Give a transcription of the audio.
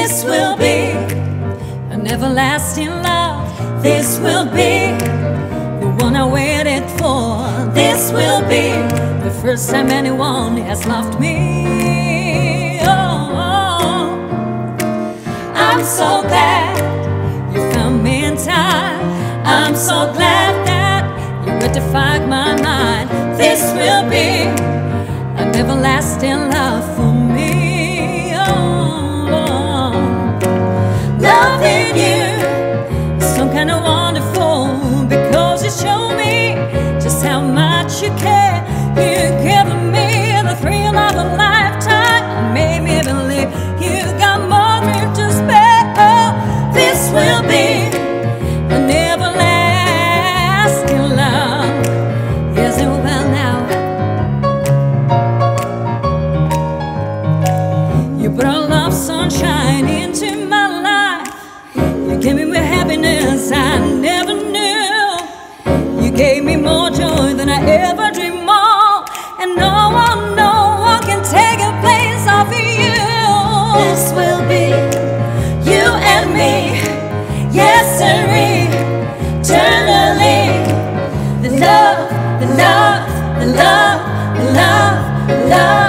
This will be an everlasting love. This will be the one I waited for. This will be the first time anyone has loved me. Oh, I'm so glad you found me in time. I'm so glad that you rectified my mind. This will be an everlasting love for me. Oh, loving you is some kind of wonderful, because you show me just how much you care. You've given me the thrill of a lifetime and made me believe you got more room to spare. Oh, this will be an everlasting love. Yes, it will now. You brought love, sunshine into my life. You gave me happiness I never knew. You gave me more joy than I ever dreamed of. And no one can take a place off of you. This will be you and me, yes sirree, eternally. The love, the love, the love, the love, the love.